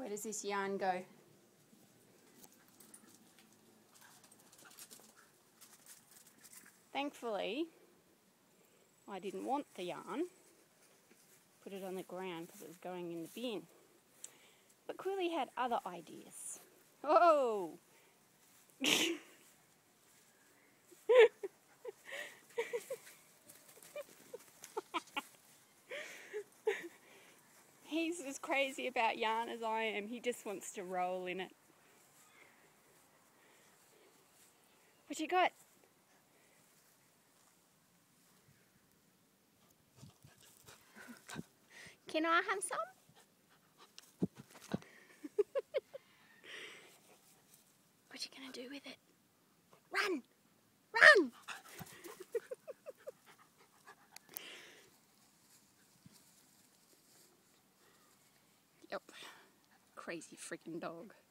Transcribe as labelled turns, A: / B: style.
A: Where does this yarn go? Thankfully, I didn't want the yarn. Put it on the ground because it was going in the bin. But Quillie had other ideas. Oh! He's as crazy about yarn as I am. He just wants to roll in it. What you got? Can I have some? What you gonna do with it? Run! Run! Yep. Crazy freaking dog.